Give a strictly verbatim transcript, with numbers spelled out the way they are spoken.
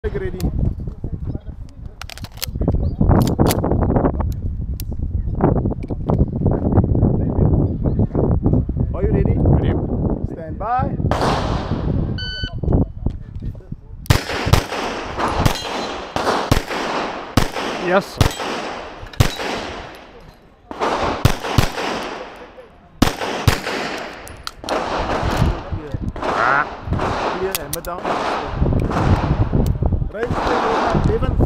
Ready. Are you ready? Ready. Stand by. Yes. Clear. Clear. Hammer down. Right. Eleven.